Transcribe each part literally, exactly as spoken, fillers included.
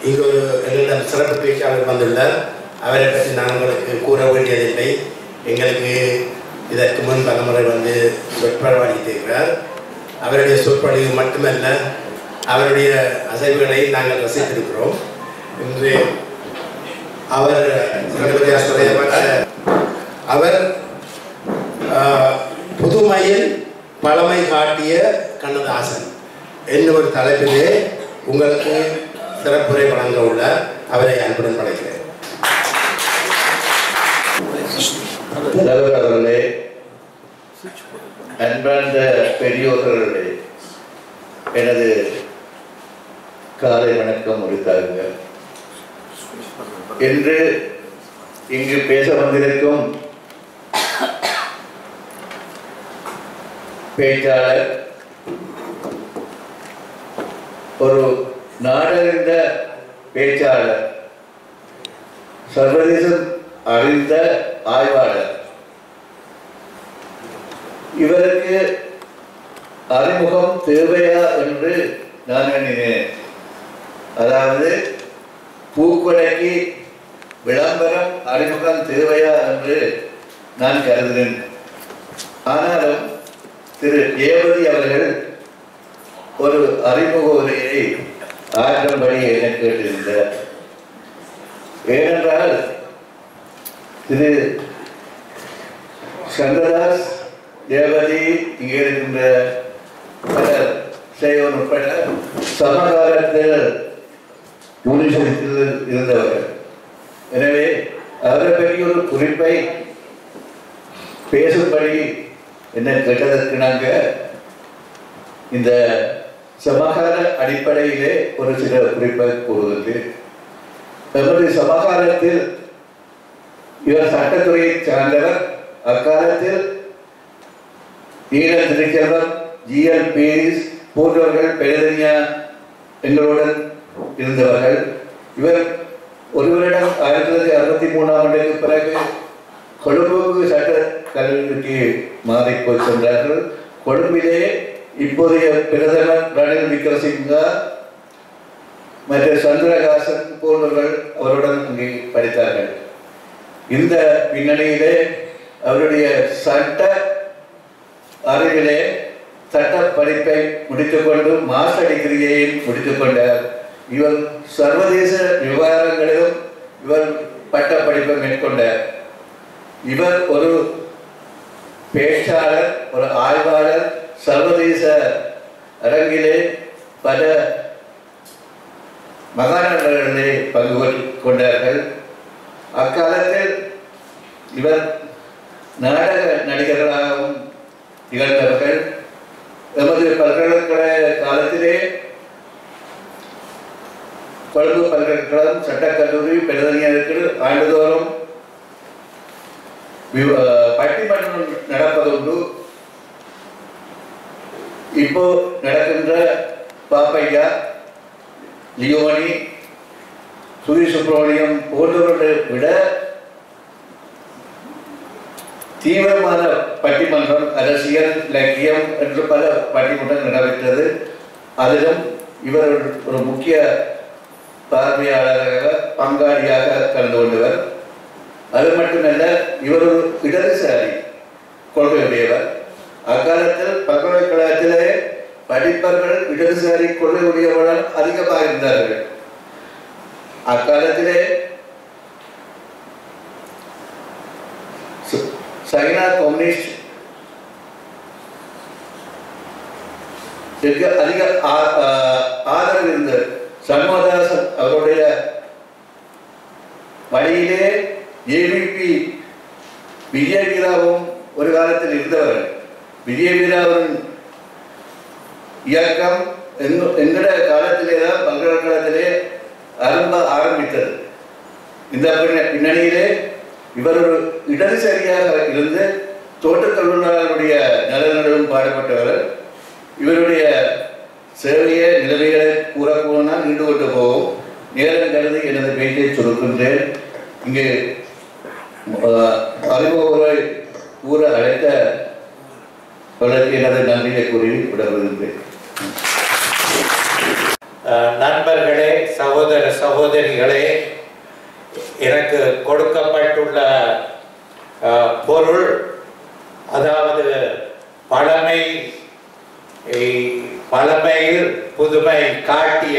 இங்கு ஒரு எங்களிடம் சிறப்பு பேச்சாளர் வந்துள்ளார். அவரை பற்றி நாங்களுக்கு கூற வேண்டியதில்லை. எங்களுக்கு இதற்கு முன் பலமுறை வந்து சொற்பொழிவாற்றியிருக்கிறார். அவருடைய சொற்பொழிவு மட்டுமல்ல, அவருடைய அசைவுகளை நாங்கள் ரசித்திருக்கிறோம். இன்று அவர் அவர் புதுமையில் பழமை காட்டிய கண்ணதாசன் என்னும் ஒரு தலைப்பிலே உங்களுக்கு சிறப்புரை வழங்க உள்ளார். அவரை அன்புடன் படைக்கிறேன். தலைவர் அவர்களே, அன்பார்ந்த பெரியோர்களே, எனது காலை வணக்கம் முடித்தார்கள். இன்று இங்கு பேச வந்திருக்கும் பேச்சாளர் ஒரு நாடறிந்த பேச்சாளர், சர்வதேசம் அறிந்த ஆய்வாளர். இவருக்கு அறிமுகம் தேவையா என்று நான் எண்ணினேன். அதாவது பூக்கொடைக்கு விளம்பரம் அறிமுகம் தேவையா என்று நான் கருதுகிறேன். ஆனாலும் திரு ஏவதி அவர்கள் ஒரு அறிமுக உரையை ஆற்றும்படி என கேட்டிருந்தார். ஏனென்றால் திரு சங்கரதாஸ், தேவதி, இங்கே இருக்கின்ற பலர் செய்வன் உட்பட சமகாலத்தில் யூனிவர்சிட்டியில் இருந்தவர்கள். எனவே அவரை பற்றி ஒரு குறிப்பை பேசும்படி என்ன கேட்டதற்கு நாங்கள் இந்த சமகால அடிப்படையிலே ஒரு சில குறிப்பை கூறுவது. நமது சமகாலத்தில் இவர் சட்டத்துறையை சார்ந்தவர். அக்காலத்தில் ஈழம் திருச்செல்வம், ஜி எல் பீரிஸ் போன்றவர்கள் பெருதனியா எங்களுடன் இருந்தவர்கள். இவர் ஒரு வருடம் ஆயிரத்தி தொள்ளாயிரத்தி அறுபத்தி மூணாம் ஆண்டுக்கு பிறகு கொழும்புக்கு சட்ட கல்லூரிக்கு மாறிப்போய் சென்றார்கள். கொழும்பிலே இப்போதைய பிரதமர் ரணில் விக்ரமசிங்கா மற்றும் சந்திரகாசன் போன்றவர்கள் அவருடன் அங்கே படித்தார்கள். இந்த பின்னணியிலே அவருடைய சட்ட அறிவிலே சட்ட படிப்பை முடித்துக்கொண்டு மாஸ்டர் டிகிரியையும் முடித்துக் கொண்டார். இவர் சர்வதேச விவகாரங்களிலும் இவர் பட்ட படிப்பை மேற்கொண்டார். இவர் ஒரு பேச்சாளர், ஒரு ஆய்வாளர், சர்வதேச அரங்கிலே பல மகாநாடுகளிலே பங்கு கொண்டார்கள். அக்காலத்தில் இவர் நாடக நடிகர்களாகவும் திகழ்ந்தவர்கள். எமது பல்கலைக்கழக காலத்திலே கொழும்பு பல்கலைக்கழகம் சட்டக்கல்லூரி பெருதனியாருக்கு ஆண்டுதோறும் பட்டிமன்றம் நடப்பதுண்டு. இப்போ நடக்கின்ற பாப்பையா, லியோனி, சுரி சுப்பிரமணியம் போன்றவர்களை விட தீவிரமான பட்டிமன்றம், அரசியல், இலக்கியம் என்று பல பட்டிமன்றம் நடைபெற்றது. அதிலும் இவர் ஒரு முக்கிய பார்வையாளராக, பங்காளியாக கலந்து கொண்டவர். அது மட்டுமல்ல, இவர் ஒரு இடதுசாரி கொள்கையுடையவர். அக்காலத்தில் பல்கலைக்கழகத்திலே படிப்பவர்கள் இடதுசாரி கொள்கையுடையவர்கள் அதிகமாக இருந்தார்கள். அக்காலத்திலே சைனா கம்யூனிஸ்ட் அதிக ஆதரவு இருந்தது. சண்முகதாசன் அவருடைய வழியிலே ஏபிபி விஜயவீராவும் ஒரு காலத்தில் இருந்தவர்கள். விஜயவீராவின் இயக்கம் எங்கட காலத்திலே தான் பல்கலைக்கழகத்திலே ஆரம்ப ஆரம்பித்தது. இந்த பின்னணியிலே இவர் ஒரு இடதுசாரியாக இருந்து தோட்டத் தொழிலாளர்களுடைய நலன்களும் பாடுபட்டவர். இவருடைய சேவையை நிலைமைகளை கூற போனால் நின்று கொண்டு போகும். நேரம் கருதி எனது பேச்சை சுருக்கின்றேன். இங்கு அறிமுகங்களை கூற அழைத்த வளர்ச்சி எனது நன்றியை கூறி விட விரும்புகிறேன். நண்பர்களே, சகோதர சகோதரிகளே, எனக்கு கொடுக்கப்பட்டுள்ள பொருள், அதாவது பழமை பழமையில் புதுமை காட்டிய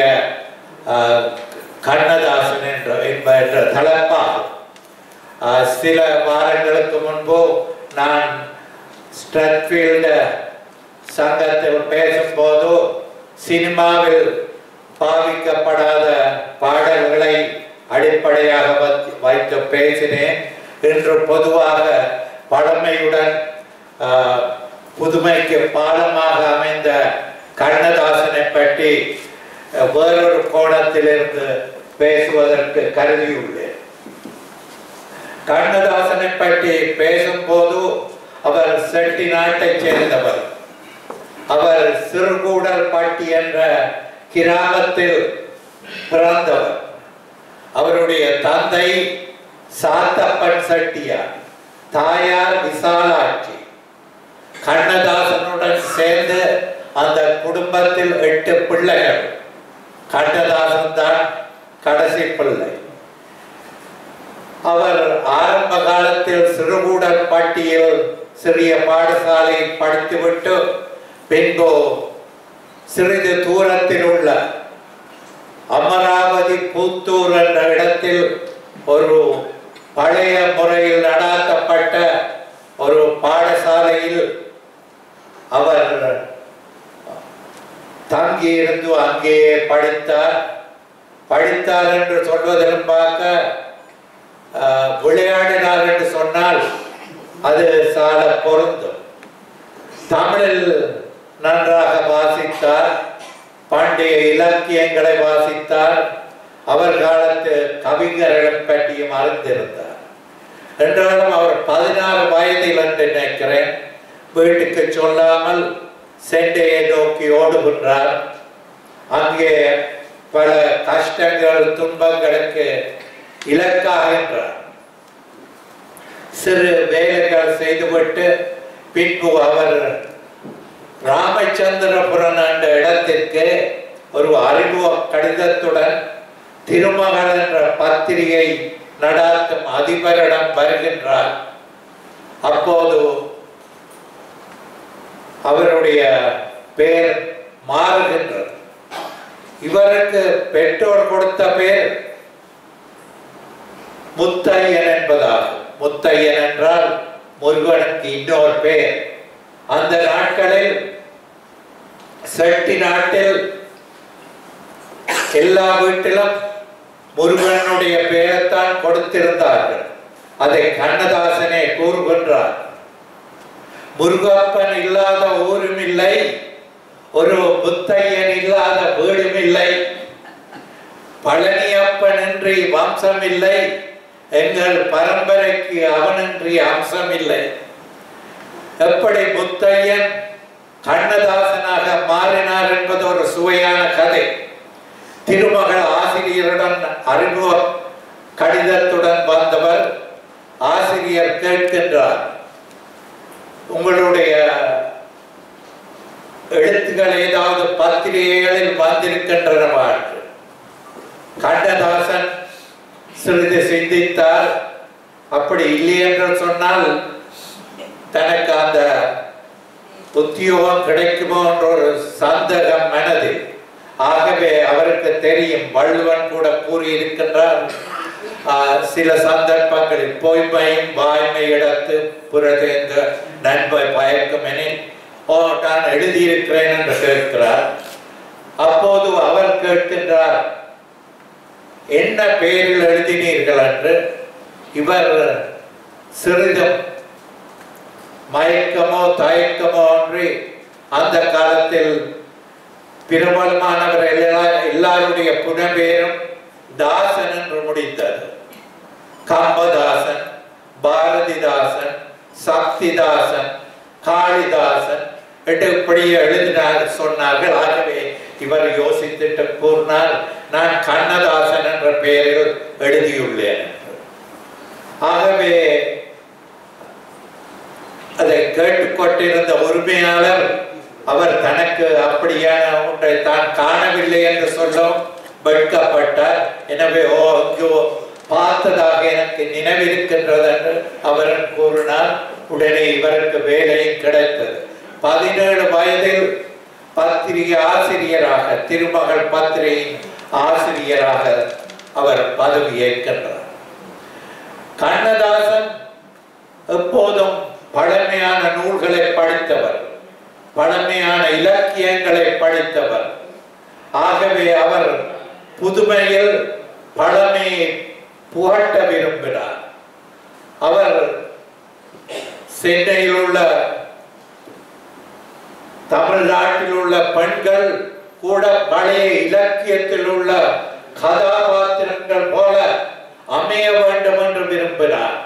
கண்ணதாசன் என்ற என்ற தலைப்பாகும். சில வாரங்களுக்கு முன்பு நான் ஸ்ட்ரத்ஃபீல்டு சங்கத்தில் பேசும்போது சினிமாவில் பாவிக்கப்படாத பாடல்களை அடிப்படையாக வைத்து பேசினேன். இன்று பொதுவாக பழமையுடன் புதுமைக்கு பாலமாக அமைந்த கண்ணதாசனை பற்றி வேறொரு கோணத்திலிருந்து பேசுவதற்கு கருதியுள்ளேன். கண்ணதாசனை பற்றி பேசும்போது அவர் செட்டி நாட்டை சேர்ந்தவர். அவர் சிறுகூடல் பட்டி என்ற கிராமத்தில் பிறந்தவர். அவருடைய தந்தை சாத்தப்பன் செட்டியார், தாயார் விசாலாட்சி. கண்ணதாசனுடன் சேர்ந்து அந்த குடும்பத்தில் எட்டு பிள்ளைகள். கண்ணதாசன் தான் கடைசி பிள்ளை. அவர் ஆரம்ப காலத்தில் சிறுகூடல் பட்டியில் சிறிய பாடசாலை படித்துவிட்டு பின்பு சிறிது தூரத்தில் உள்ள அமராவதி புத்தூர் என்ற இடத்தில் ஒரு பழைய முறையில் நடாத்தப்பட்ட ஒரு பாடசாலையில் அவர் தங்கியிருந்து அங்கேயே படித்தார். படித்தார் என்று சொல்வதற்கு பார்க்க விளையாடினார் என்று சொன்னால் அது சால பொருந்தும். தமிழில் நன்றாக வாசித்தார், பண்டைய இலக்கியங்களை வாசித்தார், அவர் காலத்து கவிஞர்களை பற்றியும் அறிந்திருந்தார். என்றாலும் அவர் பதினாறு வயதில் என்று நினைக்கிறேன் வீட்டுக்கு சொல்லாமல் சென்னையை நோக்கி ஓடுகின்றார். அங்கே பல கஷ்டங்கள் துன்பங்களுக்கு இலக்காகின்றார். சிறு வேலைகள் செய்துவிட்டு பின்பு அவர் ராமச்சந்திரபுரம் என்ற இடத்திற்கு ஒரு அறிமுக கடிதத்துடன் திருமகள் என்ற பத்திரிகை நடாத்தும் அதிபரிடம் வருகின்றார். அப்போது அவருடைய பெயர் மாறுகின்றது. இவருக்கு பெற்றோர் கொடுத்த பெயர் முத்தையன் என்பதாகும். முத்தையன் என்றால் முருகனுக்கு இன்னொரு பெயர். அந்த நாட்களில் செட்டி நாட்டில் எல்லா வீட்டிலும் முருகனுடைய பெயரைத்தான் கொடுத்திருந்தார்கள். அதை கண்ணதாசனே கூறுகின்றார். முருகப்பன் இல்லாத ஊரும் இல்லை, ஒரு முத்தையன் இல்லாத வீடும் இல்லை, பழனியப்பன் இன்றி வம்சம் இல்லை, எங்கள் பரம்பரைக்கு அவனின்றி அம்சம் இல்லை. எப்படி முத்தையன் கண்ணதாசனாக மாறினார் என்பது ஒரு சுவையான கதை. திருமகள் ஆசிரியருடன் அறிமுக கடிதத்துடன் வந்தவர் ஆசிரியர் கேட்கின்றார், உங்களுடைய எழுத்துக்கள் ஏதாவது பத்திரிகைகளில் வந்திருக்கின்றனவா? கண்ணதாசன் சிறிது சிந்தித்தார். அப்படி இல்லை என்று சொன்னால் தனக்கு அந்த உத்தியோகம் கிடைக்குமோ என்ற ஒரு சந்தேகம் மனதில். ஆகவே அவருக்கு தெரியும், வள்ளுவன் கூட கூறியிருக்கின்றார், சில சந்தர்ப்பங்களில் பொய்மையும் வாய்மை இடத்து புறதேங்க நன்மை பயக்கும் எனில் ஓ நான் எழுதியிருக்கிறேன் என்று கேட்கிறார். அப்போது அவர் கேட்கின்றார், என்ன பெயரில் எழுதினீர்கள் என்று. இவர் சிறிதும் மயக்கமோ தயக்கமோ அன்றி அந்த காலத்தில் பிரபலமானவர் எல்லாருடைய புனபேரும் தாசன் என்று முடித்தது. கம்பதாசன், பாரதிதாசன், சக்திதாசன், காளிதாசன் என்று இப்படி எழுதினார் சொன்னார்கள். ஆகவே இவர் யோசித்துட்டு கூறினார், நான் கண்ணதாசன் என்ற பெயரில் எழுதியுள்ளேன் என்று. ஆகவே அதை கேட்டுக்கொண்டிருந்த உரிமையாளர் அவர் தனக்கு அப்படியான ஒன்றை தான் காணவில்லை என்று சொல்லும் வெட்கப்பட்டார். எனவே ஓ அங்கோ பார்த்ததாக எனக்கு நினைவிருக்கின்றது என்று அவர் கூறினார். உடனே இவருக்கு வேலையும் கிடைத்தது. பதினேழு வயதில் பத்திரிகை ஆசிரியராக, திருமகள் பத்திரிகையின் ஆசிரியராக அவர் பதவி ஏற்கின்றார். கண்ணதாசன் எப்போதும் பழமையான நூல்களை படித்தவர், பழமையான இலக்கியங்களை படித்தவர். ஆகவே அவர் புதுமையில் பழமையை புகட்ட விரும்பினார். அவர் சென்னையில் உள்ள தமிழ்நாட்டில் உள்ள பெண்கள் கூட பழைய இலக்கியத்தில் உள்ள கதாபாத்திரங்கள் போல அமைய வேண்டும் என்று விரும்பினார்.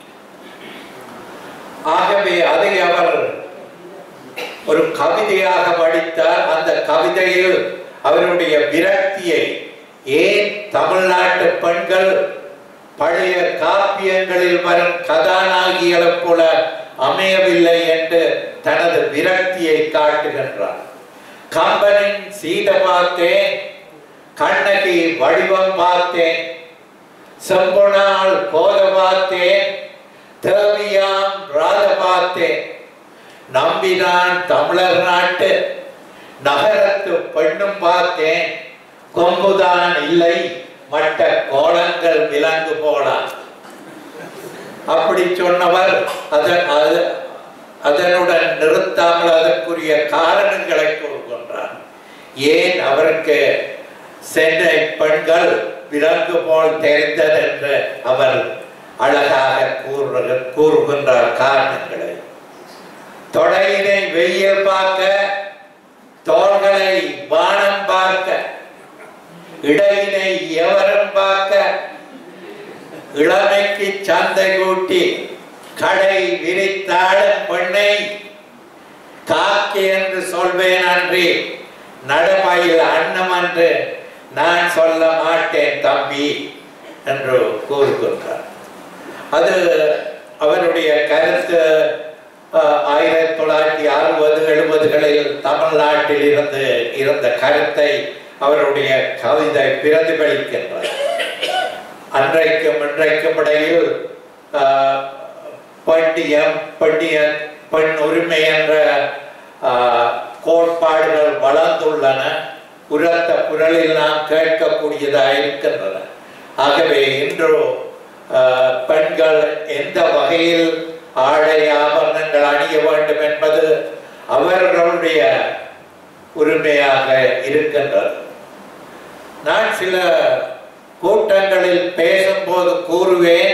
ஆகவே அதை அவர் ஒரு கவிதையாக படித்தார். அந்த கவிதையில் அவருடைய விரக்தியை, ஏன் தமிழ்நாட்டு பெண்கள் பழைய காப்பியங்களில் வரும் கதாநாயகிகளை போல அமையவில்லை என்று தனது விரக்தியை காட்டுகின்றார். கம்பனின் சீதை பார்த்தேன், கண்ணகி வடிவம் பார்த்தேன், செம்பொனால் கோத பார்த்தேன், தேவியாம் ராத பார்த்தேன், நம்பினான் தமிழர் நாட்டு நகரத்து பெண்ணும் பார்த்தேன், கொம்புதான் இல்லை மற்ற கோலங்கள் விலங்கு போலாம். அப்படி சொன்னவர் அதன் அதனுடன் நிறுத்தாமல் அதற்குரிய காரணங்களை கூறுகின்றார். ஏன் அவருக்கு சென்னை பெண்கள் விலங்கு போல் தெரிந்தது என்று அவர் அழகாக கூறுகின்றார் காரணங்களை. தொடையினை வெயில் பார்க்க, தோள்களை வானம் பார்க்க, இடையினை எவரும் பார்க்க, இளமைக்கு சந்தை கூட்டி கடை விரித்தாடும் பெண்ணை காக்கி என்று சொல்வேன் அன்றி நடமையில் அன்னம் என்று நான் சொல்ல மாட்டேன் தம்பி என்று கூறுகின்றார். அது அவருடைய கருத்து. ஆயிரத்தி தொள்ளாயிரத்தி அறுபது எழுபதுகளில் தமிழ்நாட்டில் இருந்து இருந்த கருத்தை அவருடைய கவிதை பிரதிபலிக்கின்றார். அன்றைக்கும் இன்றைக்கும் இடையில் பெண்ணியம் பெண்ணியன் பெண் உரிமை என்ற கோட்பாடுகள் வளர்ந்துள்ளன. உரத்த குரலில் நாம் கேட்கக்கூடியதாக இருக்கின்றன. ஆகவே இன்று பெண்கள் எந்த வகையில் ஆடை ஆபரணங்கள் அணிய வேண்டும் என்பது அவர்களுடைய உரிமையாக இருக்கின்றது. நான் சில கூட்டங்களில் பேசும்போது கூறுவேன்,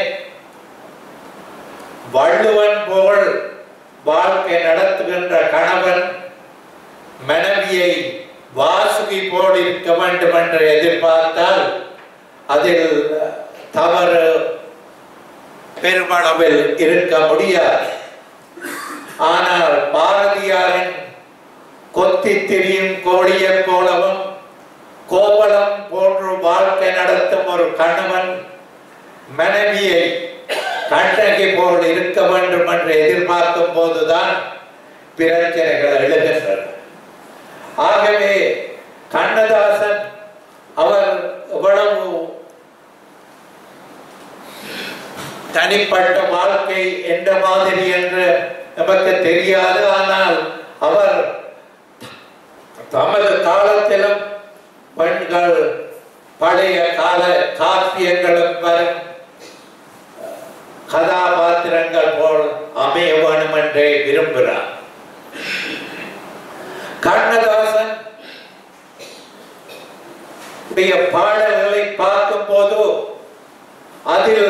வள்ளுவன் போல் வாழ்க்கை நடத்துகின்ற கணவன் மனைவியை வாசுகி போல் இருக்க வேண்டும் என்று எதிர்பார்த்தால் அதில் தவறு பெருமளவில் இருக்க முடியாது. ஆனால் பாரதியாரின் கொத்தி திரியும் கோழியை போலவும் கோவலம் போன்று வாழ்க்கை நடத்தும் ஒரு கணவன் மனைவியை கண்ணகி போல் இருக்க வேண்டும் என்று எதிர்பார்க்கும் போதுதான் பிரச்சனைகள் எழுகின்றன. ஆகவே கண்ணதாசன் அவர் எவ்வளவு தனிப்பட்ட வாழ்க்கை எந்த மாதிரி என்று நமக்கு தெரியாது. ஆனால் அவர் தமது காலத்திலும் பெண்கள் பழைய கால காப்பியங்களும் வரும் கதாபாத்திரங்கள் போல் அமைய வேண்டும் என்றே விரும்புகிறார். கண்ணதாசன் பாடல்களை பார்க்கும் போது அதில்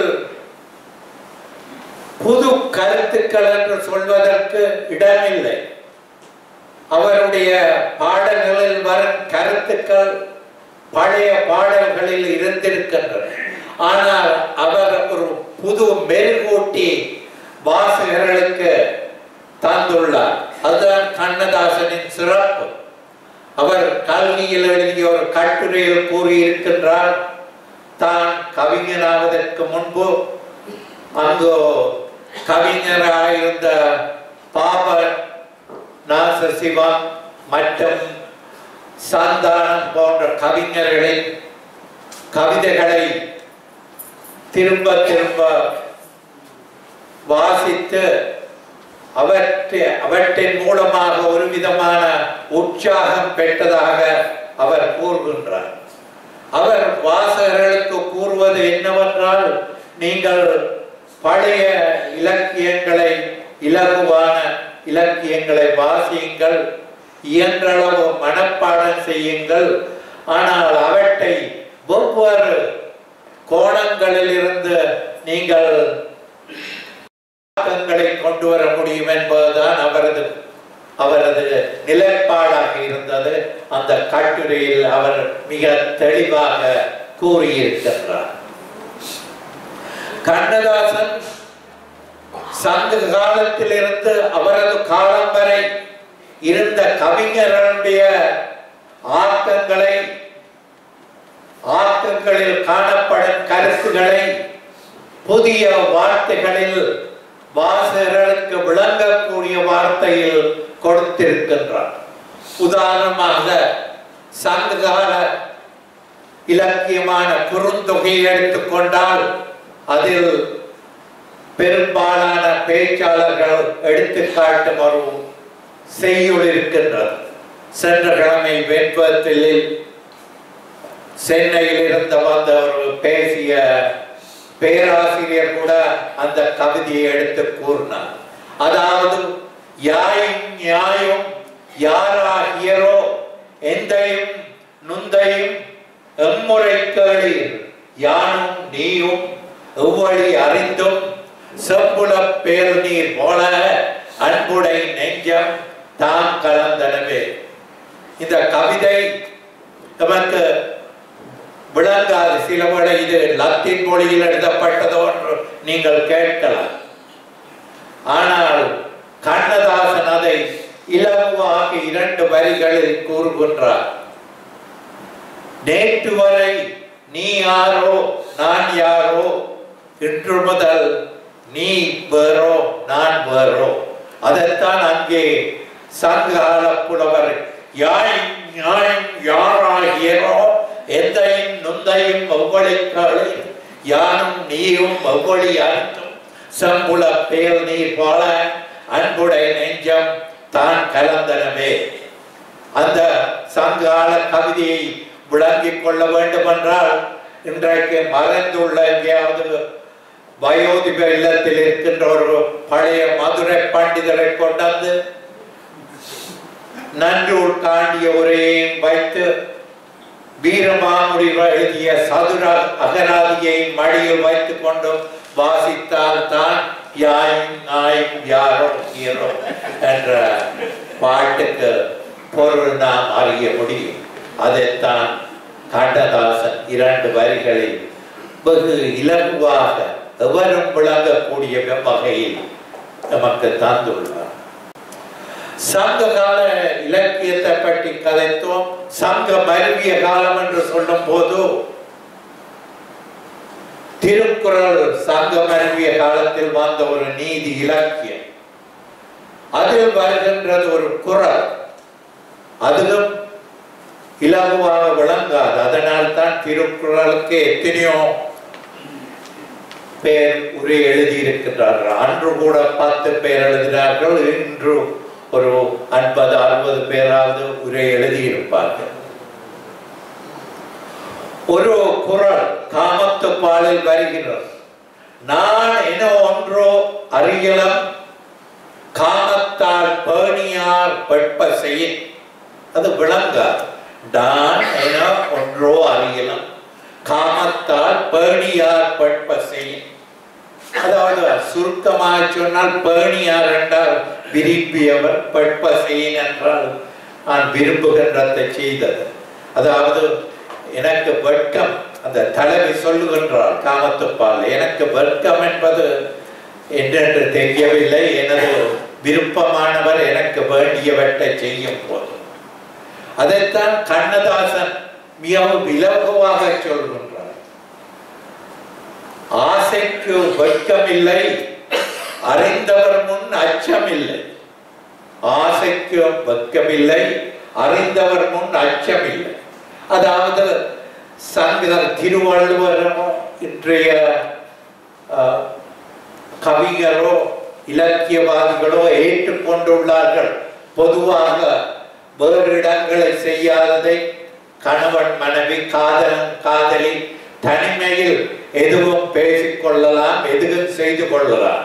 புது கருத்துக்கள் என்று சொல்வதற்கு இடமில்லை. அவருடைய பாடல்களில் வரும் கருத்துக்கள் பழைய பாடல்களில் இருந்திருக்கின்றன. ஆனால் அவர் ஒரு புது மெருகூட்டி வாசகர்களுக்கு தந்துள்ளார். அதுதான் கண்ணதாசனின் சிறப்பு. அவர் கல்வியில் எழுதிய ஒரு கட்டுரையில் கூறியிருக்கின்றார், தான் கவிஞனாவதற்கு முன்பு அங்கு கவிஞராயிருந்த பாப நாச சிவா மற்றும் சந்தானம் போன்ற கவிஞர்களின் கவிதைகளை திரும்ப திரும்ப வாசித்து அவற்றை அவற்றின் மூலமாக ஒரு விதமான உற்சாகம் பெற்றதாக அவர் கூறுகின்றார். அவர் வாசகர்களுக்கு கூறுவது என்னவென்றால், நீங்கள் பழைய இலக்கியங்களை, இலகுவான இலக்கியங்களை வாசியுங்கள், இயன்றளவு மனப்பாடம் செய்யுங்கள். ஆனால் அவற்றை ஒவ்வொரு கோணங்களில் இருந்து நீங்கள் கொண்டு வர முடியும் என்பதுதான் அவரது அவரது நிலைப்பாடாக இருந்தது. அந்த கட்டுரையில் அவர் மிக தெளிவாக கூறியிருக்கின்றார். கண்ணதாசன் சங்க காலத்திலிருந்து அவரது காலம் வரை இருந்த கவிஞர்களுடைய ஆக்கங்களை, ஆக்கங்களில் காணப்படும் கருத்துக்களை புதிய வார்த்தைகளில் வாசகர்களுக்கு விளங்கக்கூடிய வார்த்தையில் கொடுத்திருக்கின்றார். உதாரணமாக சங்ககால இலக்கியமான குறுந்தொகையை எடுத்துக்கொண்டால் அதில் பெரும்பாலான பேச்சாளர்கள் எடுத்துக்காட்டும் ஒரு செய்யுள் இருக்கின்றது. சென்ற கிழமை வெண்ட்வர்த்தில் சென்னையில் இருந்த வந்த ஒரு பேசிய பேராசிரியர் கூட அந்த கவிதையை எடுத்து கூறினார். அதாவது, யாயும் நியாயும் யாராகியரோ எந்தையும் நுந்தையும் எம்முறை கேளீர், யானும் நீயும் எவ்வழி அறிந்தும் செம்புல பேர் நீர் போல அன்புடை நெஞ்சம் தான் கலந்தனவே. இந்த கவிதை நமக்கு விளங்காது. சில வேளை இது லத்தீன் மொழியில் எழுதப்பட்டதோ என்று நீங்கள் கேட்கலாம். ஆனால் கண்ணதாசன் அதை இலகுவாக இரண்டு வரிகளில் கூறுகின்றார். நேற்று வரை நீ யாரோ நான் யாரோ, இன்று முதல் நீ வேறோ நான் வேறோ. அதைத்தான் அங்கே சங்ககால புலவர் யாயும் நியாயும் யாராகியரோ எந்தையும் நுந்தையும் ஒவ்வொழிக்காளே, யானும் நீயும் ஒவ்வொழி அறிந்தும் செம்புல பேர் நீர் போல அன்புடை நெஞ்சம் தான் கலந்தனவே. அந்த சங்ககால கவிதையை விளங்கிக் கொள்ள வேண்டும் என்றால், இன்றைக்கு மறைந்துள்ள எங்கேயாவது வயோதிப இல்லத்தில் இருக்கின்ற ஒரு பழைய மதுரை பண்டிதரை கொண்டாந்து நன்றூர் காண்டிய உரையையும் வைத்து வீரமாமுடி எழுதிய சதுர அகராதியை மடியில் வைத்துக் கொண்டு வாசித்தால் தான் யாயும் நாயும் யாரோ ஹீரோ என்ற பாட்டுக்கு பொருள் நாம் அறிய முடியும். அதைத்தான் கண்ணதாசன் இரண்டு வரிகளில் வெகு இலகுவாக எவரும் விளங்கக்கூடிய வகையில் நமக்கு தந்துள்ளார். சங்ககால இலக்கியத்தை பற்றி கதைத்தோம். சங்க மருவிய காலம் என்று சொல்லும் போது திருக்குறள் சங்க மருவிய காலத்தில் வந்த ஒரு நீதி இலக்கியம். அதில் வருகின்றது ஒரு குறள். அதிலும் இலகுவாக விளங்காது. அதனால் தான் திருக்குறளுக்கு எத்தனையோ பேர் உரை எழுதியிருக்கிறார்கள். அன்று கூட பத்து பேர் எழுதினார்கள். இன்று ஒரு ஐம்பது அறுபது பேராவது உரை எழுதியிருப்பார்கள். ஒரு குறள் காமத்து பாலில் வருகிறது. நான் என ஒன்றோ அறியலம் காமத்தால் பேணியார் வெட்ப செய்ய. அது விளங்காது. நான் என ஒன்றோ அறியலம் காமத்தால் பேணியார் வெட்ப செய்ய. அதாவது சுருக்கமாக சொன்னால் பேணியார் என்றால் விரும்பியவர், வெட்ப செய்ய என்றால் நான் விரும்புகின்றதை செய்தது. அதாவது எனக்கு வெட்கம், அந்த தலைவி சொல்லுகின்றார் காமத்துப்பால், எனக்கு வெட்கம் என்பது என்றென்று தெரியவில்லை. எனது விருப்பமானவர் எனக்கு வேண்டியவற்றை செய்யும் போது. அதைத்தான் கண்ணதாசன் மிகவும் இலகுவாக சொல்கின்றார். ஆசைக்கு வெட்கமில்லை, அறிந்தவர் முன் அச்சமில்லை. ஆசைக்கு வெட்கமில்லை, அறிந்தவர் முன் அச்சமில்லை. அதாவது சங்கர் திருவள்ளுவரோ இன்றைய கவிஞரோ இலக்கியவாதிகளோ ஏற்றுக்கொண்டுள்ளார்கள். பொதுவாக வேறு இடங்களை செய்யாததை கணவன் மனைவி காதலன் காதலி தனிமையில் எதுவும் பேசிக்கொள்ளலாம், எதுவும் செய்து கொள்ளலாம்.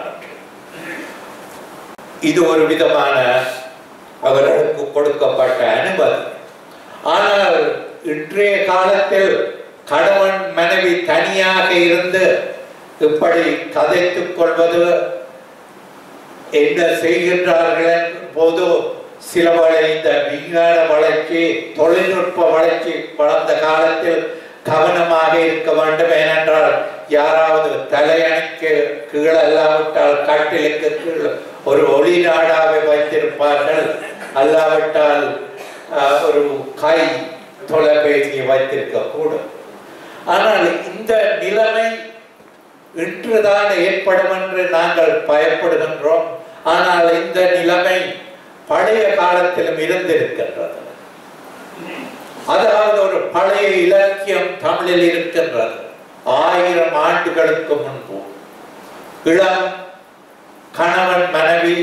இது ஒரு விதமான அவர்களுக்கு கொடுக்கப்பட்ட அனுமதி. ஆனால் இன்றைய காலத்தில் கணவன் மனைவி தனியாக இருந்து இப்படி கதைத்துக் கொள்வது என்ன செய்கின்றார்கள் போது சில வழி இந்த விஞ்ஞான வளர்ச்சி தொழில்நுட்ப வளர்ச்சி வளர்ந்த காலத்தில் கவனமாக இருக்க வேண்டும். ஏனென்றால் யாராவது தலையணைக்கு கீழே அல்லாவிட்டால் கட்டிலுக்கு கீழே ஒரு ஒளி நாடாவை வைத்திருப்பார்கள், அல்லாவிட்டால் ஒரு கை தொலைபேசியை வைத்திருக்க கூடும். ஆனால் இந்த நிலைமை இன்றுதான் ஏற்படும் என்று நாங்கள் பயப்படுகின்றோம். ஆனால் இந்த நிலைமை பழைய காலத்திலும் இருந்திருக்கின்றது. அதாவது ஒரு பழைய இலக்கியம் தமிழில் இருக்கின்றது. ஆயிரம் ஆண்டுகளுக்கு முன்பு இளம் கணவன் மனைவி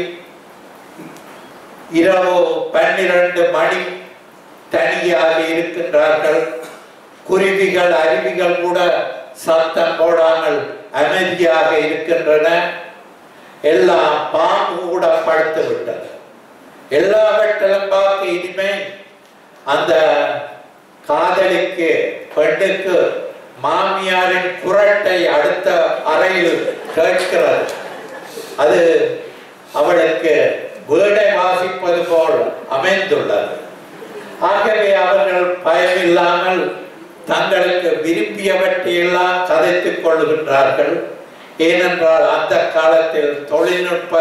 இரவு பன்னிரண்டு மணி தனியாக இருக்கின்றார்கள். குருவிகள் அருவிகள் கூட சத்தம் போடாமல் அமைதியாக இருக்கின்றன. எல்லாம் பாம்பு கூட படுத்து விட்டது. எல்லாவற்றிலும் பார்க்க இனிமே அந்த காதலிக்கு பெண்ணுக்கு மாமியாரின் குரட்டை அடுத்த அறையில் கேட்கிறது. அது அவளுக்கு வீடை வாசிப்பது போல் அமைந்துள்ளது. ஆகவே அவர்கள் பயமில்லாமல் தங்களுக்கு விரும்பியவற்றையெல்லாம் கதைத்துக் கொள்கின்றார்கள். ஏனென்றால் அந்த காலத்தில் தொழில்நுட்ப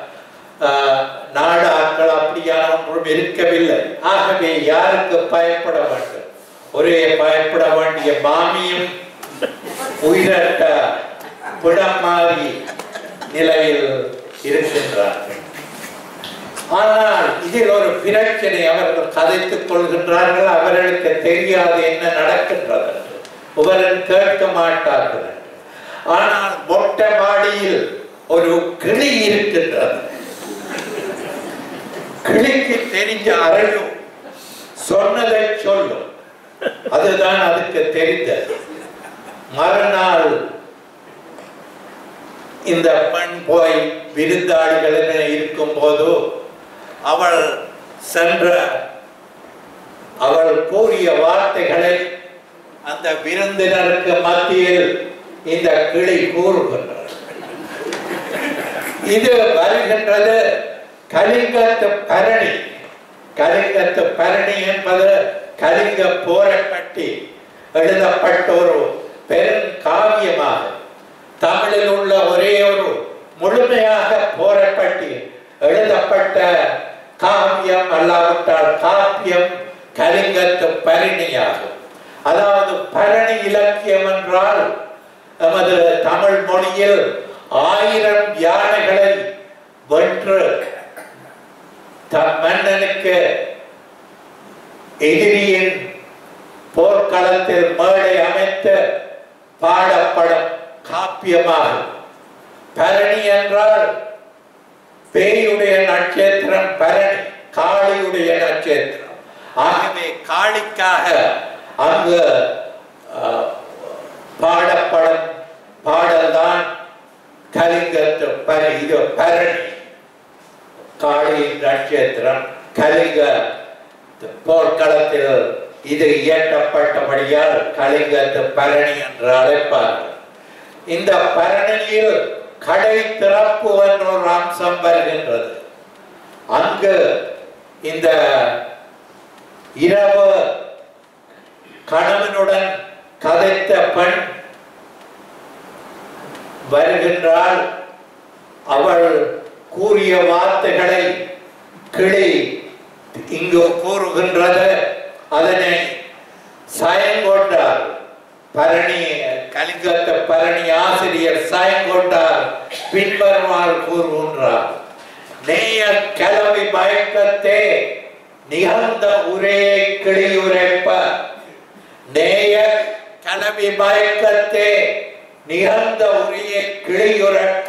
நாடாக்கள் அப்படியான ஒன்றும் இருக்கவில்லை. ஆகவே யாருக்கு பயப்பட வேண்டும்? ஒரே பயப்பட வேண்டிய மாமியும் உயிரற்ற பிடமாறி நிலையில் இருக்கின்றார்கள். ஆனால் இதில் ஒரு பிரச்சனை, அவர்கள் கதைத்துக் கொள்கின்றார்கள். அவர்களுக்கு தெரியாது என்ன நடக்கின்றது, இவர்கள் கேட்க மாட்டார்கள். ஆனால் மொட்டை மாடியில் ஒரு கிளி இருக்கின்றது. கிளிக்கு தெரிஞ்ச அறையும் சொன்னதை சொல்லும். அதுதான் அதுக்கு தெரிந்தது. மறுநாள் இந்த பெண் போய் விருந்தாளிகள் இருக்கும் போது அவள் சென்ற அவள் கூறிய வார்த்தைகளை அந்த விருந்தினருக்கு மத்தியில் இந்த கிளி கூறுகின்றது. இது வருகின்றது கலிங்கத்து பரணி. கலிங்கத்து பரணி என்பது கலிங்க போரை பற்றி எழுதப்பட்ட ஒரு பெரும் காவியமாகும். தமிழில் உள்ள ஒரே ஒரு முழுமையாக போரை பற்றி எழுதப்பட்ட காவியம் அல்லாவிட்டால் காப்பியம் கலிங்கத்து பரணியாகும். அதாவது பரணி இலக்கியம் என்றால் நமது தமிழ் மொழியில் ஆயிரம் யானைகளை வென்று மன்னனுக்கு எதிரியின் போர்க்களத்தில் மேடை அமைத்து பாடப்படும் காப்பியமாகும். பரணி என்றால் பேயுடைய நட்சத்திரம் பரணி, காளியுடைய நட்சத்திரம். ஆகவே காளிக்காக அங்கு பாடப்படும் பாடல்தான் கலிங்கத்து பரணி. இது பரணி, காளியின் நட்சத்திரம். கலிங்க போர்க்களத்தில் இது இயற்றப்பட்டபடியால் கலிங்கத்து பரணி என்று அழைப்பார்கள். இந்த பரணியில் கடை திறப்பு என்ற ஒரு அம்சம் வருகின்றது. அங்கு இந்த இரவு கணவனுடன் கதைத்த பெண் வருகின்றாள். அவள் கூறிய வார்த்தைகளை கிளி இங்கு கூறுகின்றது. அதனை சாயங்கொண்டார் பரணி, கலிங்கத்து பரணி ஆசிரியர் சாயங்கொண்டார் பின்வருமாறு கூறுகின்றார். நேய கிளவி மயக்கத்தே நிகழ்ந்த உரையை கிளியுரைப்ப நேய கனவி மயக்கத்தே நிகழ்ந்த உரையை கிளியுரைப்ப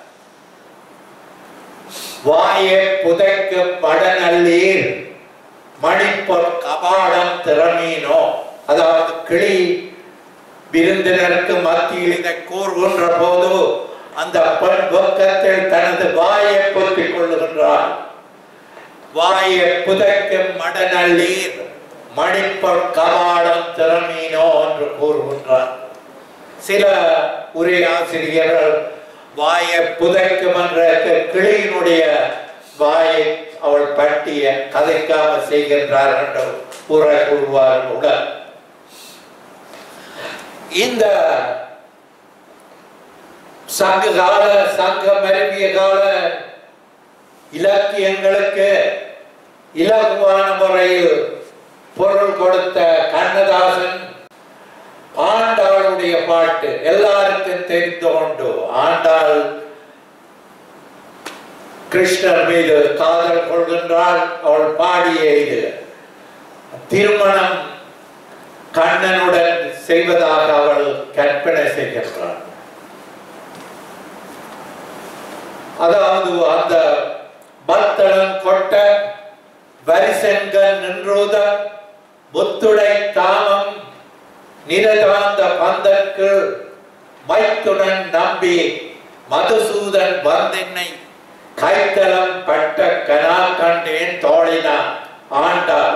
வாயை புதைக்கும் படநல்லீர் மணிப்பொற் கபாடம் திறமீனோ. அதாவது கிளி விருந்தினருக்கு மத்தியில் இதை கூறுகின்ற போது அந்த பெண் பக்கத்தில் தனது வாயை பொத்திக் கொள்ளுகின்றார். வாயை புதைக்கும் மடநல்லீர் மணிப்பொற் கபாடம் திறமீனோ என்று கூறுகின்றார். சில உரையாசிரியர்கள் வாயை புதைக்கும் என்ற கிளியினுடைய வாயை அவள் பட்டிய கதைக்காம செய்கின்றார் என்று உரை கூறுவார். உடல் இந்த சங்க கால சங்க மருவிய கால இலக்கியங்களுக்கு இலகுவான முறையில் பொருள் கொடுத்த கண்ணதாசன் ஆண்டாளுடைய பாட்டு எல்லாருக்கும் தெரிந்து கொண்டு ஆண்டாள் கிருஷ்ணர் மீது காதல் கொள்கின்றாள். அவள் பாடிய இது திருமணம் கண்ணனுடன் செய்வதாக அவள் கற்பனை செய்கின்றாள். அதாவது அந்த பக்தன் கொட்ட வரிசெங்கன் நின்றோத முத்துடை தாமம் நிரதாந்த பந்தற்கு மைத்துடன் நம்பி மதுசூதன் வந்தென்னை கைத்தலம் பட்ட கனா கண்டேன் தோழினான் ஆண்டாள்.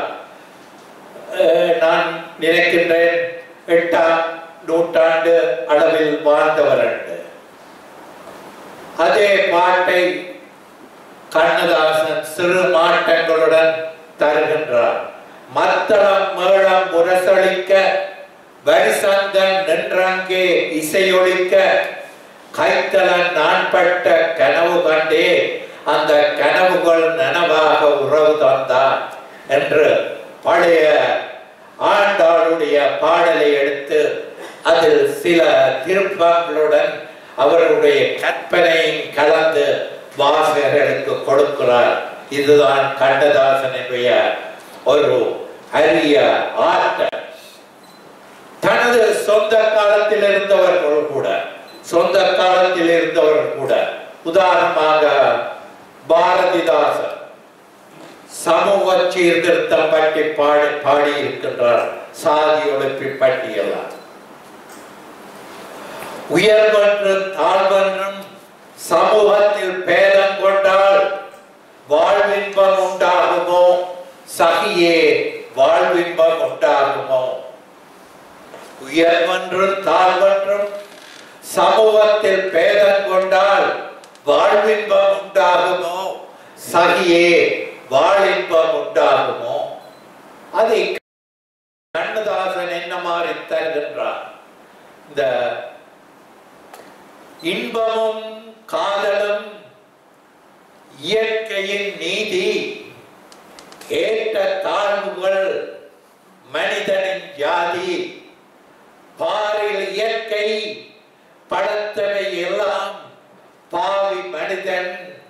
நான் நினைக்கின்றேன் எட்டாம் நூற்றாண்டு அளவில் வாழ்ந்தவர் என்று. அதே பாட்டை கண்ணதாசன் சிறு மாற்றங்களுடன் தருகின்றார். மத்தளம் மேளம் முரசளிக்க வரிசந்தன் நின்றங்கே இசையொலிக்க கைத்தலன் நான் பட்ட கனவு கண்டே அந்த கனவுகள் நனவாக உறவு தந்தான் என்று பழைய ஆண்டாளுடைய பாடலை எடுத்து அதில் சில திருப்பங்களுடன் அவர்களுடைய கற்பனையும் கலந்து வாசகர்களுக்கு கொடுக்கிறார். இதுதான் கண்ணதாசனுடைய ஒரு அரிய ஆற்றல். தனது சொந்த காலத்தில் இருந்தவர்கள் கூட சொந்த காலத்தில் இருந்தவர்கள் கூட உதாரணமாக பாரதிதாசன் சமூக சீர்திருத்தம் பற்றி பாடி பாடி இருக்கின்றார். சாதி ஒழிப்பு பட்டியலாம் உயர்வென்றும் தாழ்வென்றும் சமூகத்தில் பேதம் கொண்டால் வாழ்வின்பம் உண்டாகுமோ சகியே வாழ்வின்பம் உண்டாகுமோ. உயர்வென்றும் தாழ்வென்றும் சமூகத்தில் பேதம் கொண்டால் வாழ்வின்பம் உண்டாகுமோ சகியே வாழின்பம் உண்டாகுமோ. அதை கண்ணதாசன் என்ன மாதிரி தருகின்றார். இந்த இன்பமும் காதலும் இயற்கையின் நீதி ஏற்ற தாழ்வுகள் மனிதனின் ஜாதி பாரில் இயற்கை படைத்தவை எல்லாம் பாவி மனிதன்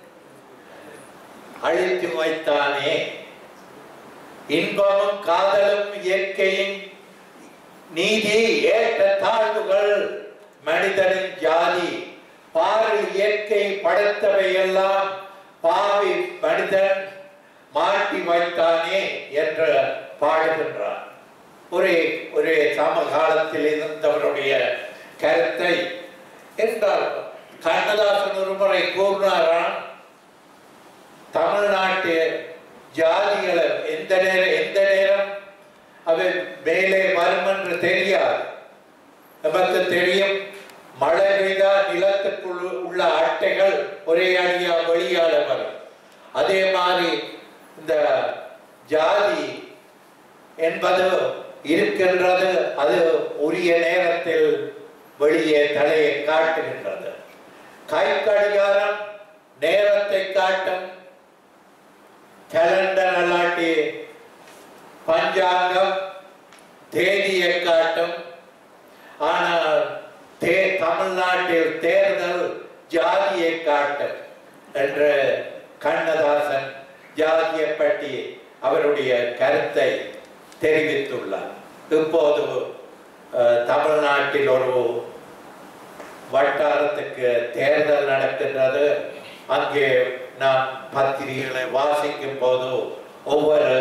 அழித்து வைத்தானே. இன்பமும் காதலும் இயற்கையின் நீதி ஏற்ற தாழ்வுகள் மனிதனின் ஜாதி பாரில் இயற்கை படைத்தவை எல்லாம் பாவி மனிதன் மாட்டி வைத்தானே என்று பாடுகின்றார். ஒரே ஒரே சமகாலத்தில் இருந்தவருடைய கருத்தை என்றால் கண்ணதாசன் ஒரு முறை கூறினாராம், தமிழ்நாட்டு ஜாதிகளை எந்த நேரம் எந்த நேரம் அவை மேலே வரும் என்று தெரியாது. நமக்கு தெரியும், மழை பெய்தா நிலத்துக்குள் உள்ள அட்டைகள் ஒரே அடியா வெளியால வரும். அதே மாதிரி இந்த ஜாதி என்பது இருக்கின்றது, அது உரிய நேரத்தில் வெளியே தலையை காட்டுகின்றது. கை கடிகாரம் நேரத்தை காட்டும், கேலண்டர் அல்லாட்டி பஞ்சாங்கம் தேதியை காட்டும். ஆனால் தே தமிழ்நாட்டில் தேர்தல் ஜாதியை காட்டும் என்று கண்ணதாசன் ஜாதியை பற்றி அவருடைய கருத்தை தெரிவித்துள்ளார். இப்போது தமிழ்நாட்டில் ஒரு வட்டாரத்துக்கு தேர்தல் நடக்கின்றது. அங்கே நாம் பத்திரிகைகளை வாசிக்கும் போது ஒவ்வொரு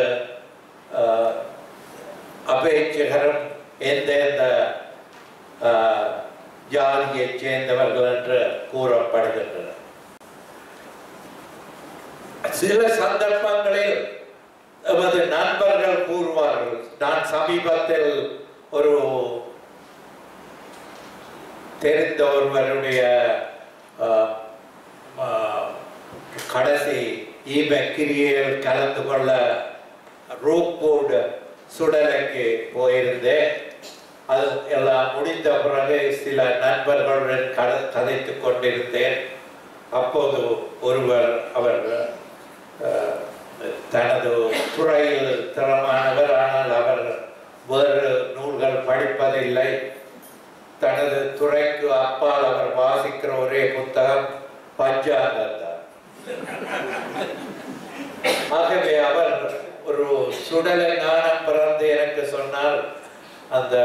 அபேட்சகரும் எந்தெந்த ஜாதியை சேர்ந்தவர்கள் என்று கூறப்படுகின்றனர். சில சந்தர்ப்பங்களில் எமது நண்பர்கள் கூறுவார்கள். நான் சமீபத்தில் ஒரு தெரிந்த ஒருவருடைய கடைசி ஈபக்கிரியில் கலந்து கொள்ள ரோப்போடு சுடலைக்கு போயிருந்தேன். அது எல்லாம் முடிந்த பிறகு சில நண்பர்களுடன் கதைத்து கொண்டிருந்தேன். அப்போது ஒருவர் அவர் தனது துறையில் திறமானவர், ஆனால் அவர் வேறு நூல்கள் படிப்பதில்லை. தனது துறைக்கு அப்பால் அவர் வாசிக்கிற ஒரே புத்தகம் பஞ்சாங்கம் தான். ஆகவே அவர் ஒரு சுடலை ஞானம் பிறந்து எனக்கு சொன்னால், அந்த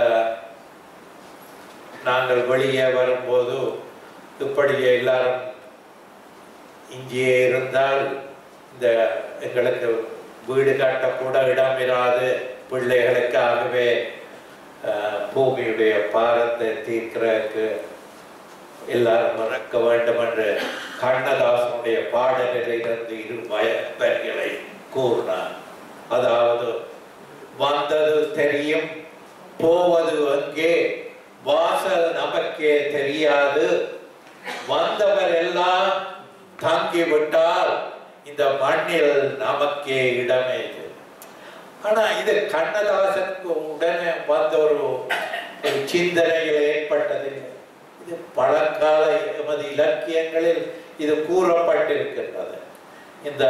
நாங்கள் வெளியே வரும்போது இப்படியே எல்லாரும் இங்கே இருந்தால் இந்த எங்களுக்கு வீடு கட்டக்கூட இடம் இராது, பிள்ளைகளுக்காகவே பூமியுடைய பாரத்தை தீர்க்கிறதுக்கு எல்லாரும் மறக்க வேண்டும் என்று கண்ணதாசனுடைய பாடலிலிருந்து இரு வரிகளை கூறினார். அதாவது, வந்தது தெரியும், போவது அங்கே, வாசல் நமக்கே தெரியாது, வந்தவர் எல்லாம் தங்கிவிட்டால் இந்த மண்ணில் நமக்கே இடமே. ஆனா இது கண்ணதாசனுக்கு உடனே வந்த ஒரு சிந்தனைகள் ஏற்பட்டதில்லை. இது பழங்கால எமது இலக்கியங்களில் இது கூறப்பட்டிருக்கின்றது. இந்த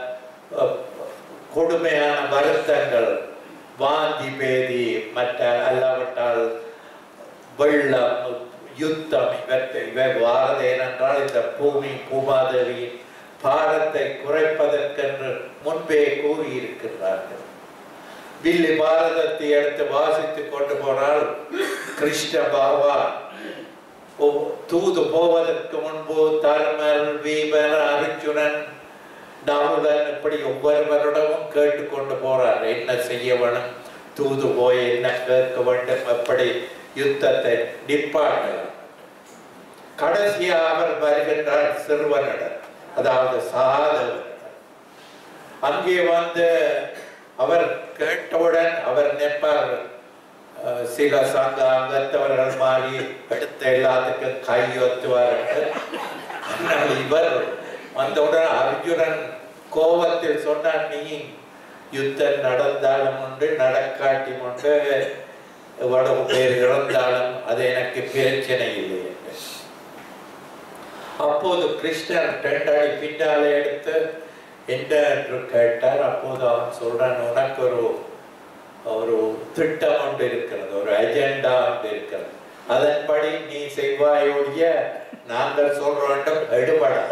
கொடுமையான வருத்தங்கள், வாந்தி பேதி, மற்ற அல்லாவிட்டால் வெள்ளம், யுத்தம், இவற்றை இவை வாரது. ஏனென்றால் இந்த பூமி பூமாதேவியின் பாரத்தை குறைப்பதற்கென்று முன்பே கூறியிருக்கிறார்கள். வில்லி பாரதத்தை எடுத்து வாசித்துக் கொண்டு போனால் கிருஷ்ண பகவான் தூது போவதற்கு முன்பு தர்மர், வீமர், அர்ஜுனன், நகுலன் இப்படி ஒவ்வொருவரிடமும் கேட்டுக்கொண்டு போறார். என்ன செய்ய வேணும், தூது போய் என்ன கேட்க வேண்டும், எப்படி யுத்தத்தை நிப்பாட்டலாம். கடைசியாக அவர் வருகின்றார் சிறுவனிடம், அதாவது சாதவன். அங்கே வந்து அவர் கேட்டவுடன் அவர் நிற்பார். சில சங்க அங்கத்தவர்கள் மாறி எடுத்த எல்லாத்துக்கும் கையொத்துவார். ஆனால் இவர் வந்தவுடன் அர்ஜுனன் கோபத்தில் சொன்னார், நீ யுத்தம் நடந்தாலும் உண்டு, நடக்காட்டி உண்டு, எவ்வளவு பேர் இறந்தாலும் அது எனக்கு பிரச்சனை இல்லை என்று. அப்போது கிருஷ்ணன் ரெண்டடி பின்னாலே எடுத்து என்ன என்று கேட்டார். அப்போது அவன் சொல்றான், உனக்கு ஒரு ஒரு திட்டம் ஒன்று இருக்கிறது, ஒரு அஜெண்டா ஒன்று இருக்கிறது, அதன்படி நீ செய்வாயோடைய நாங்கள் சொல்ற வேண்டும் எடுபடாது.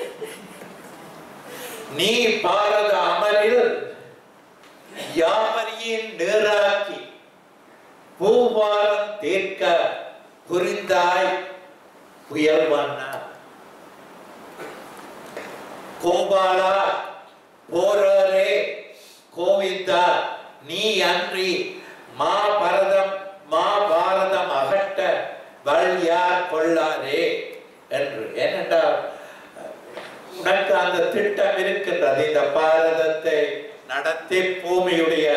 நீ பாரத அமலில் யாவரையும் நேராக்கி பூவாரம் தீர்க்க புரிந்தாய் புயல்வண்ணா. கோபாலா போரே கோவிந்தா, நீ அன்றி மா பரதம் மா பாரதம் அகட்ட வல்யார் கொள்ளாரே என்று. ஏனென்றால் உனக்கு அந்த திட்டம் இருக்கின்றது, இந்த பாரதத்தை நடத்தி பூமியுடைய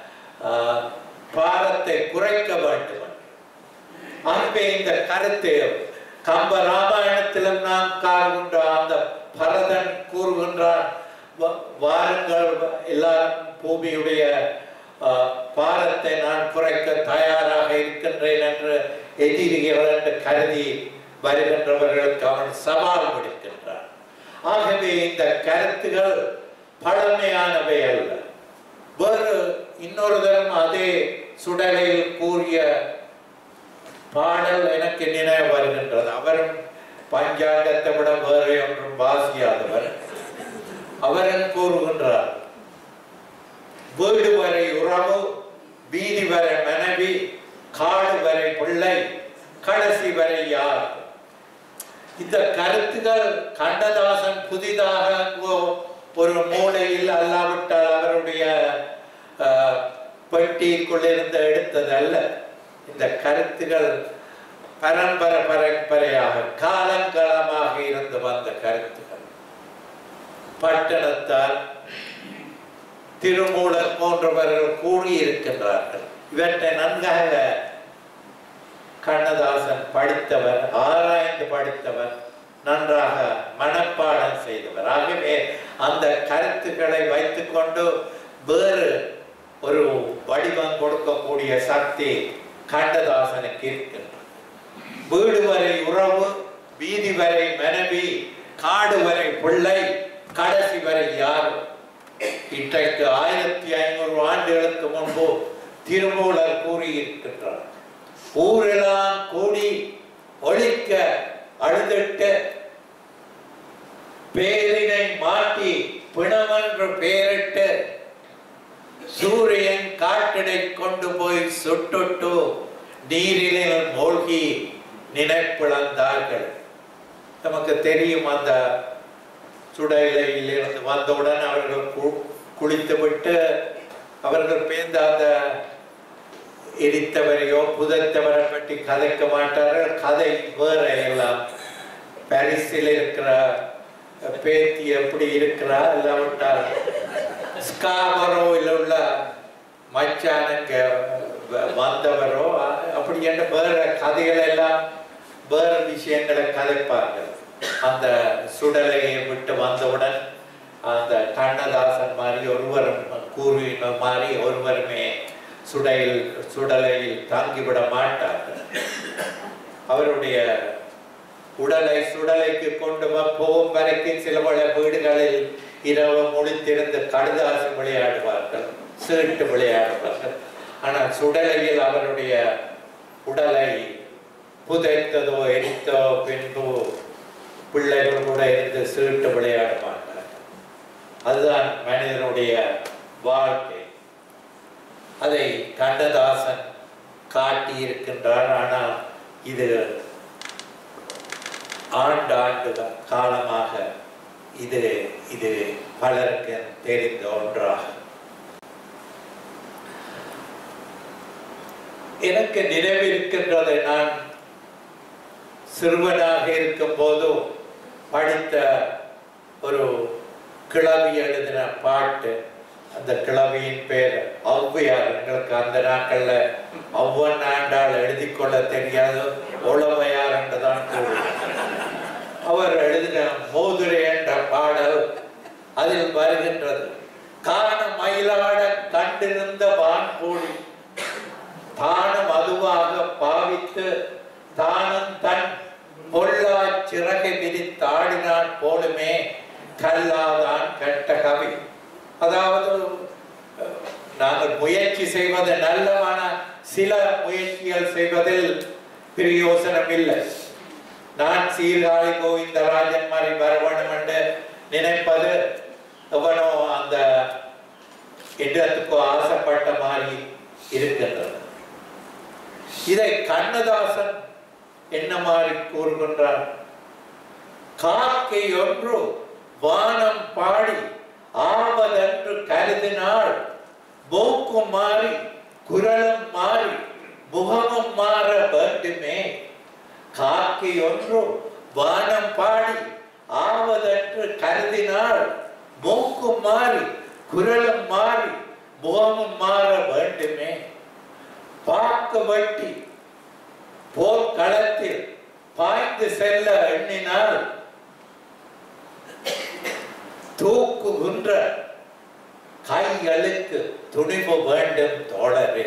பாரத்தை குறைக்க வேண்டும். ஆகவே இந்த கருத்து கம்ப ராமாயணத்திலும் நாம் காண்கின்ற அந்த பரதன் கூறுகின்றான், வாருங்கள் எல்லாரும் பூமியுடைய பாரத்தை நான் குறைக்க தயாராக இருக்கின்றேன் என்று எதிரிகள் என்று கருதி வருகின்றவர்களுக்கு அவன் சவால் விடுக்கின்றான். ஆகவே இந்த கருத்துகள் பழமையானவை அல்ல. வேறு இன்னொரு தரம் அதே சுடலையில் கூறிய பாடல் எனக்கு நினைவு வருகின்றது. அவரும் பஞ்சாங்கத்தை விட வேறு ஒன்றும் வாசியாதவர். அவரும் கூறுகின்றார், வீடு வரை உறவு, வீதி வரை மனைவி, காடு வரை பிள்ளை, கடைசி வரை யார். இந்த கருத்துக்கள் கண்ணதாசன் புதிதாக ஒரு மூலையில் அல்லாவிட்டால் அவருடைய பெட்டிக்குள் இருந்து எடுத்ததல்ல. இந்த கருத்துக்கள் பரம்பரை பரம்பரையாக காலங்காலமாக இருந்து வந்த கருத்துக்கள். பட்டணத்தார், திருமூலர் போன்றவர்கள் கூறியிருக்கின்றார்கள். இவற்றை நன்காக கண்ணதாசன் படித்தவர், ஆராய்ந்து படித்தவர், நன்றாக மனப்பாடம் செய்தவர். ஆகவே அந்த கருத்துக்களை வைத்துக் கொண்டு வேறு ஒரு வடிவம் கொடுக்கக்கூடிய சக்தி கண்ணதாசனுக்கு இருக்கின்றது. வீடு வரை உறவு, வீதி வரை மனைவி, காடு வரை பிள்ளை, கடைசி வரை யார். இன்றைக்கு ஆயிரத்தி ஐநூறு ஆண்டுகளுக்கு முன்பு திருமூலர் கூறியிருக்கின்றார். ஊரெல்லாம் கூடி ஒழிக்க அழுதிட்டு பேரினை மாட்டி பிணமென்று பெயரிட்டு சூரியன் காட்டினை கொண்டு போய் சுட்டுட்டு நீரிலே மூழ்கி நினைப்பிழந்தார்கள். நமக்கு தெரியும், அந்த சுடலையில் இருந்து வந்தவுடன் அவர்கள் குளித்து விட்டு அவர்கள் பேர்ந்த அந்த எரித்தவரையோ புதைத்தவரை பற்றி கதைக்க மாட்டார்கள். கதை வேற எல்லாம். பாரிஸில் இருக்கிற பேத்தி எப்படி இருக்கிறா இல்லாவிட்டால் ஸ்காபரோவில் உள்ள மச்சானுங்க வந்தவரோ அப்படி என்ற வேற கதைகள் எல்லாம் வேற விஷயங்களை கதைப்பார்கள். அந்த சுடலையை விட்டு வந்தவுடன் அந்த கண்ணதாசன் மாதிரி ஒருவரும் கூறின மாதிரி ஒருவருமே சுடையில் சுடலையில் தாங்கிவிட மாட்டார்கள். அவருடைய உடலை சுடலைக்கு கொண்டு போகும் வரைக்கும் சில பல வீடுகளில் இரவு முடித்திருந்து கடுதாசி விளையாடுவார்கள், சீட்டு விளையாடுவார்கள். ஆனால் சுடலையில் அவருடைய உடலை புதைத்ததோ எரித்தோ பின்பு பிள்ளைகள் கூட இருந்து சீட்டு விளையாட மாட்டார்கள். அதுதான் மனிதனுடைய வாழ்க்கை. அதை கண்ணதாசன் காட்டி இருக்கின்றார். ஆனால் இது ஆண்டு ஆண்டு காலமாக இது இது பலருக்கு தெரிந்த ஒன்றாக. எனக்கு நினைவிருக்கின்றது, நான் சிறுவனாக இருக்கும் போது படித்த ஒரு கிளவி எழுதின பாட்டு. அந்த கிளவியின் பேர் ஔவையார். எங்களுக்கு அந்த நாட்கள்ல ஒவ்வொரு ஆண்டால் எழுதி கொள்ள தெரியாது, உளவையார் என்றுதான் கூறுவோம். அவர் எழுதின மோதுரை என்ற பாடல் அதில் வருகின்றது. காண மயிலாட கண்டிருந்த வான்கோழி தானும் அதுவாக பாவித்து தானும் தன் பொல்லா சிறகை விரித்தாடினான் போலுமே கல்லாதான் கெட்ட கவி. அதாவது நாங்கள் முயற்சி செய்வது நல்லவான சில முயற்சிகள் செய்வதில் பிரயோசனம் இல்லை. நான் சீர்காழி கோவிந்தராஜன் மாதிரி வரவணும் என்று நினைப்பது எவனோ அந்த இடத்துக்கு ஆசைப்பட்ட மாதிரி இருக்கின்றது. இதை கண்ணதாசன் என்ன மாதிரி கூறுகின்றார்? காக்கை ஒன்று வானம் பாடி ஆவதென்று கருதினால் மூக்கும் மாறி குரலும் மாறி முகமும் மாற வேண்டுமே. காக்கை ஒன்று வானம் பாடி ஆவதென்று கருதினால் மூக்கும் மாறி குரலும் மாறி முகமும் மாற வேண்டுமே. பாக்கு வட்டி போர்க்களத்தில் பாய்ந்து செல்ல எண்ணினால் தூக்குகின்ற கைகளுக்கு துணிவு வேண்டும் தோழரே.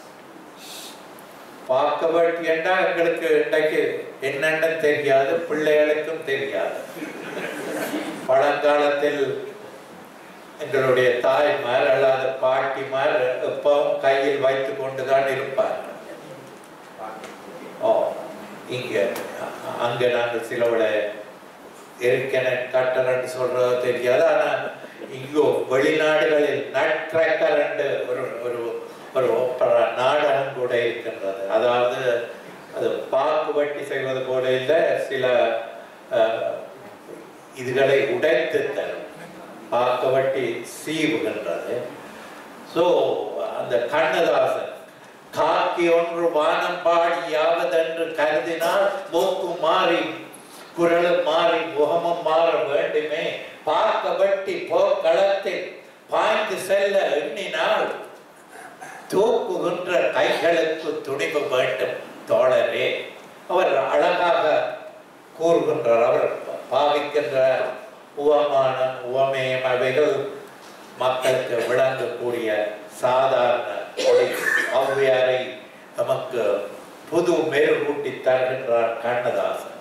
பார்க்க வட்டி என்றால் எங்களுக்கு இன்றைக்கு என்னென்னு தெரியாது, பிள்ளைகளுக்கும் தெரியாது. பழங்காலத்தில் எங்களுடைய தாய்மார் அல்லது பாட்டிமார் எப்பவும் கையில் வைத்துக் கொண்டுதான் இருப்பார்கள். ஓ, இங்க அங்க நாங்கள் சிலவளை இருக்கென கட்டணன்னு சொல்றது தெரியாது. ஆனால் இங்கோ வெளிநாடுகளில் நட்கிரக்கர் என்று ஒரு ஒரு ஒரு ஒப்பரா நாடகம் கூட இருக்கின்றது. அதாவது அது பாக்கு வட்டி செய்வது போல இல்லை, சில இதுகளை உடைத்து தரும், பாக்கு வட்டி சீவுகின்றது. ஸோ அந்த கண்ணதாசன் காக்கி ஒன்று வானம் பாடி யாவதென்று கருதினால் மூக்கு மாறி குரலும் மாறி முகமும் மாற வேண்டுமே, பார்க்க வட்டி போக்களத்தில் பாய்ந்து செல்ல எண்ணினால் தூக்குகின்ற கைகளுக்கு துணிவு வேண்டும் தோழரே. அவர் அழகாக கூறுகின்றார். அவர் பாவிக்கின்ற உவமானம் உவமேயம் அவைகள் மக்களுக்கு விளங்கக்கூடிய சாதாரண ஔவையாரை நமக்கு புது மெருகூட்டி தருகின்றார் கண்ணதாசன்.